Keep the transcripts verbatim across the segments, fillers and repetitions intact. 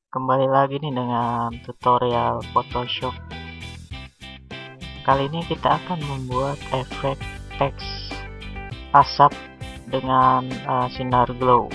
Kembali lagi nih dengan tutorial Photoshop. Kali ini kita akan membuat efek teks asap dengan uh, sinar glow.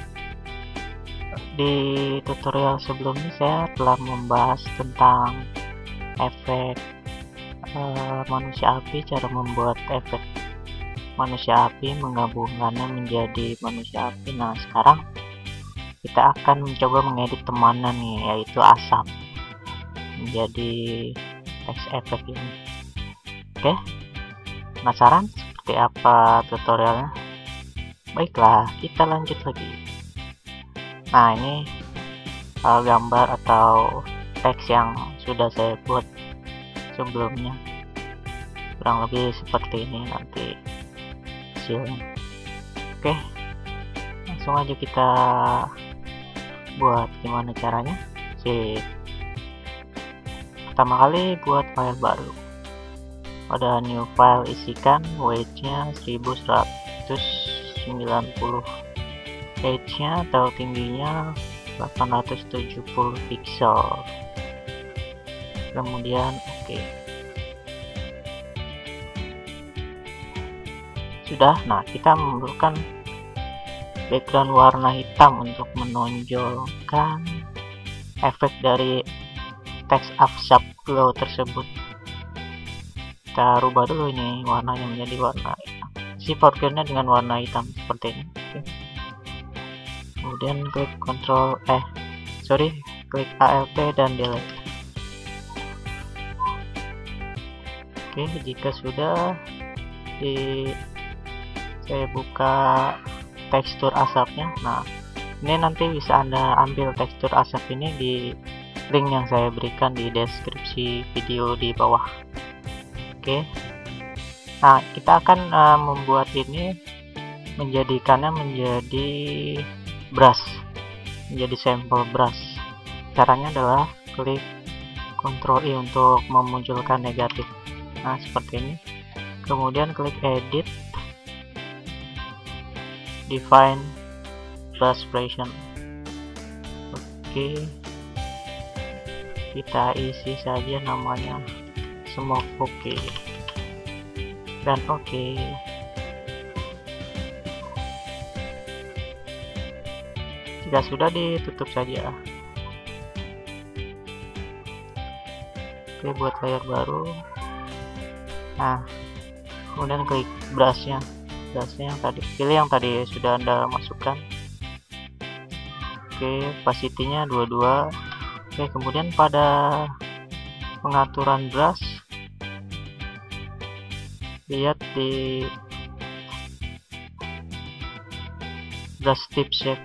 Di tutorial sebelumnya saya telah membahas tentang efek uh, manusia api, cara membuat efek manusia api, menggabungkannya menjadi manusia api. Nah, sekarang kita akan mencoba mengedit temannya nih, yaitu asap menjadi teks efek ini. Oke, penasaran seperti apa tutorialnya? Baiklah, kita lanjut lagi. Nah, ini uh, gambar atau teks yang sudah saya buat sebelumnya, kurang lebih seperti ini nanti hasilnya. Oke, langsung aja kita buat. Gimana caranya sih? Pertama kali buat file baru, pada new file isikan weight nya seribu seratus sembilan puluh, height nya atau tingginya delapan ratus tujuh puluh pixel, kemudian oke. Okay. Sudah. Nah, kita memerlukan background warna hitam untuk menonjolkan efek dari teks asap glow tersebut. Kita rubah dulu ini warnanya menjadi warna hitam, si foregroundnya dengan warna hitam seperti ini. Oke. Kemudian klik Ctrl eh sorry klik Alt dan delete. Oke, jika sudah, di saya buka tekstur asapnya. Nah, ini nanti bisa Anda ambil tekstur asap ini di link yang saya berikan di deskripsi video di bawah. Oke. Nah, kita akan uh, membuat ini, menjadikannya menjadi brush, menjadi sampel brush. Caranya adalah klik Ctrl I untuk memunculkan negatif. Nah, seperti ini. Kemudian klik edit, define brush version. Oke, kita isi saja namanya smoke. Oke, dan oke. Jika sudah, ditutup saja. Oke, buat layar baru. Nah, kemudian klik brushnya brushnya yang tadi, pilih yang tadi sudah Anda masukkan. Oke, opacity-nya dua puluh dua. Oke, kemudian pada pengaturan brush, lihat di brush tip shape.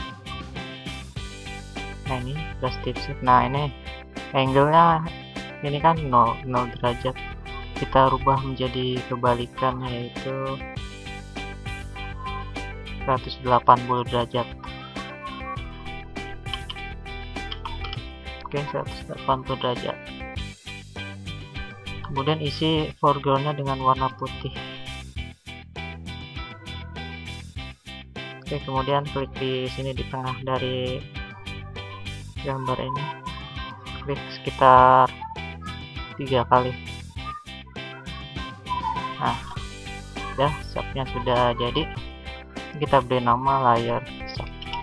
Nah, ini brush tip shape. Nah, ini angle-nya ini kan nol derajat. Kita rubah menjadi kebalikan, yaitu seratus delapan puluh derajat. Oke, seratus delapan puluh derajat. Kemudian isi foregroundnya dengan warna putih. Oke, kemudian klik di sini di tengah dari gambar ini, klik sekitar tiga kali. Nah, sudah, asapnya sudah jadi. Kita beri nama layar asap.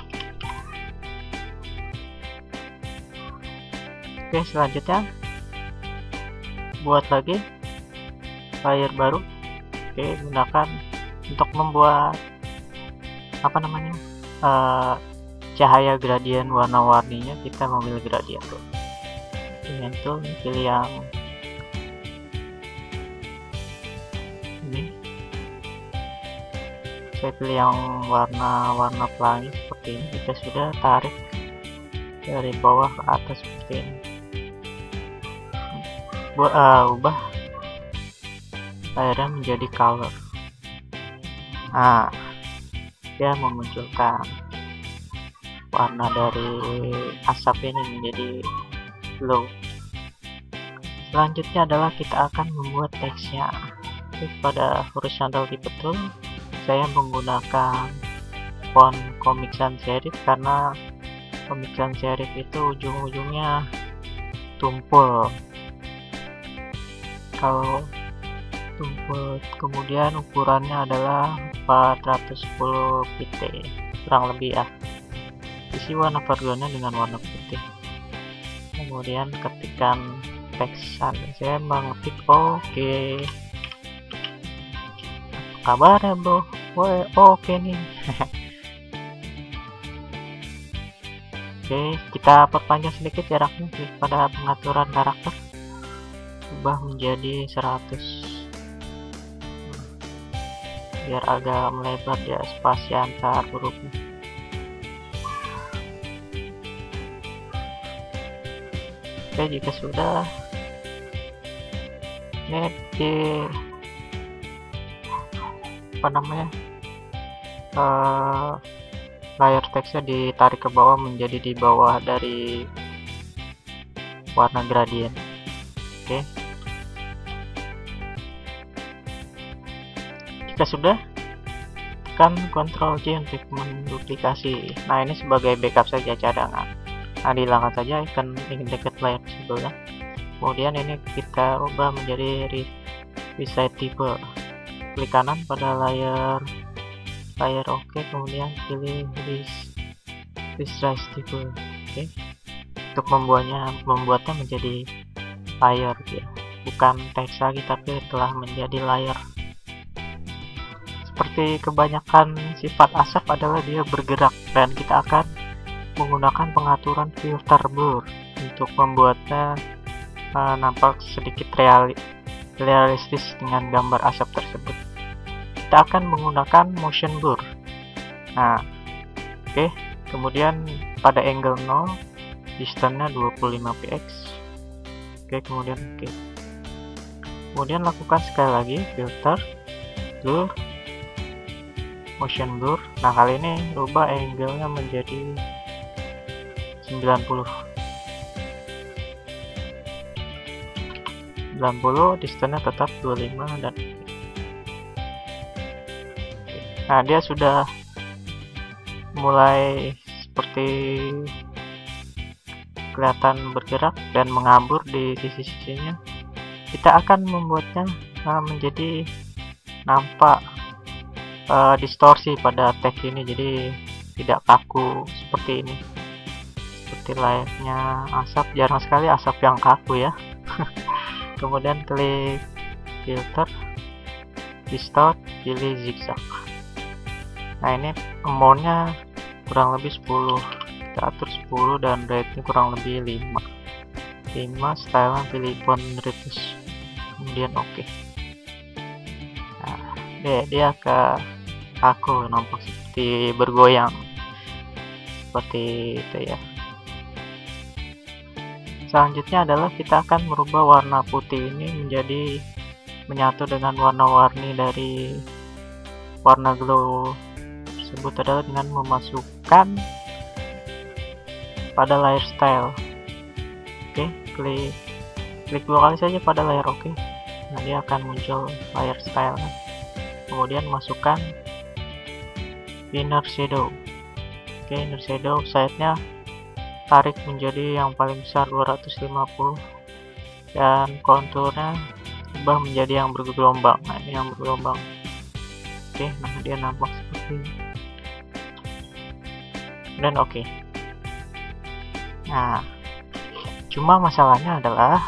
Oke, selanjutnya buat lagi layar baru. Oke, gunakan untuk membuat apa namanya uh, cahaya gradien warna-warninya. Kita memilih gradien tuh, dengan tool, pilih yang ini. Saya pilih yang warna-warna pelangi seperti ini. Kita sudah tarik dari bawah ke atas seperti ini. Buat uh, ubah layarnya menjadi color. Nah, dia memunculkan warna dari asap ini menjadi glow. Selanjutnya adalah kita akan membuat teksnya. Pada horizontal tipe tool, saya menggunakan font Comic Sans serif karena pemikiran serif itu ujung-ujungnya tumpul. Kalau tumpul kemudian ukurannya adalah empat ratus sepuluh pit kurang lebih ya. Isi warna foregroundnya dengan warna putih. Kemudian ketikkan teks, saya mengetik oke. Okay. Apa kabarnya bro? Woi, oke okay nih. Oke, kita perpanjang sedikit jaraknya. Klik pada pengaturan karakter, ubah menjadi seratus biar agak melebar ya spasi antar hurufnya. Oke, jika sudah, ini di apa namanya uh, layar teksnya ditarik ke bawah menjadi di bawah dari warna gradien. Oke, jika sudah, tekan Ctrl J untuk menduplikasi. Nah, ini sebagai backup saja cadangan. Nah, dihilangkan saja icon dekat layar sebelah. Kemudian ini kita ubah menjadi resize type. Klik kanan pada layar layar oke, okay, kemudian pilih resize type. Oke, okay. Untuk membuatnya membuatnya menjadi layar ya, bukan teks lagi tapi telah menjadi layar. Seperti kebanyakan sifat asap adalah dia bergerak, dan kita akan menggunakan pengaturan filter blur untuk membuatnya uh, nampak sedikit reali realistis dengan gambar asap tersebut. Kita akan menggunakan motion blur. Nah, oke, okay. Kemudian pada angle nol, distance-nya dua puluh lima px. Oke, okay, kemudian oke. Okay. Kemudian lakukan sekali lagi filter blur, motion blur. Nah, kali ini rubah angle-nya menjadi sembilan puluh. sembilan puluh, distance-nya tetap dua puluh lima dan nah, dia sudah mulai seperti kelihatan bergerak dan mengabur di sisi-sisinya. Kita akan membuatnya uh, menjadi nampak uh, distorsi pada teks ini, jadi tidak kaku seperti ini, seperti layaknya asap. Jarang sekali asap yang kaku ya. Kemudian klik filter, distort, pilih zigzag. Nah, ini amount-nya kurang lebih sepuluh, kita atur sepuluh dan rate-nya kurang lebih lima. lima, style pilih font reduce, kemudian oke. Okay. Nah, dia, dia ke aku nampak seperti bergoyang seperti itu ya. Selanjutnya adalah kita akan merubah warna putih ini menjadi menyatu dengan warna-warni dari warna glow tersebut adalah dengan memasukkan pada layer style. Oke, klik klik dua kali saja pada layar oke. Nah, dia akan muncul layer style. Kemudian masukkan inner shadow. Oke, inner shadow size-nya tarik menjadi yang paling besar dua ratus lima puluh dan konturnya ubah menjadi yang bergelombang. Nah, ini yang bergelombang. Oke, nah dia nampak seperti ini. Dan oke. Okay. Nah, cuma masalahnya adalah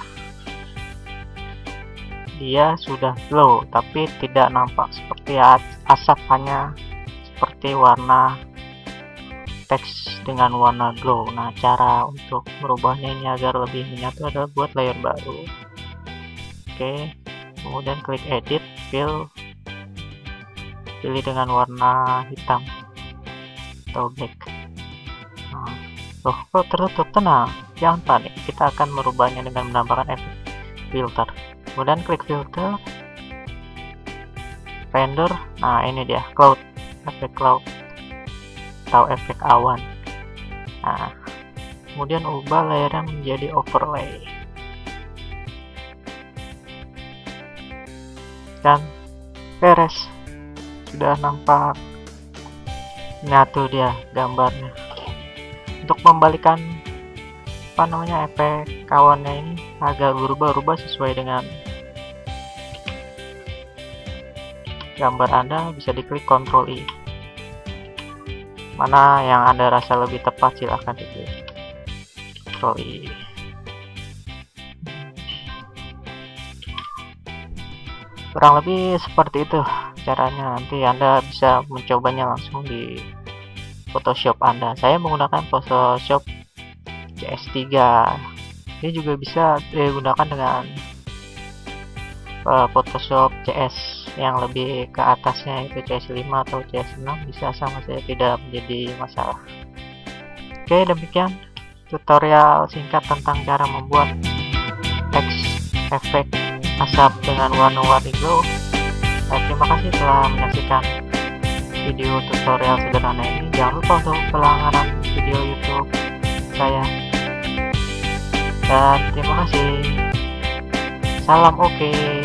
dia sudah glow tapi tidak nampak seperti asap, hanya seperti warna teks dengan warna glow. Nah, cara untuk merubahnya ini agar lebih menyatu adalah buat layer baru. Oke, kemudian klik edit, fill, pilih dengan warna hitam atau black. Nah, loh, kok tertutup? Tenang, jangan panik, kita akan merubahnya dengan menambahkan efek filter. Kemudian klik filter, render. Nah, ini dia cloud, efek cloud atau efek awan. Nah, kemudian ubah layarnya menjadi overlay dan beres, sudah nampak nyatu dia gambarnya. untuk membalikan apa namanya efek kawannya ini agak berubah-ubah sesuai dengan gambar Anda, bisa diklik Ctrl I. Mana yang Anda rasa lebih tepat silahkan diklik Ctrl I. Kurang lebih seperti itu caranya. Nanti Anda bisa mencobanya langsung di Photoshop Anda. Saya menggunakan Photoshop C S tiga. Ini juga bisa digunakan dengan uh, Photoshop C S yang lebih ke atasnya, itu C S lima atau C S enam, bisa sama saja, tidak menjadi masalah. Oke, demikian tutorial singkat tentang cara membuat teks efek asap dengan warna-warni glow. Nah, terima kasih telah menyaksikan video tutorial sederhana ini. Jangan lupa untuk berlangganan video YouTube saya. Dan terima kasih. Salam oke.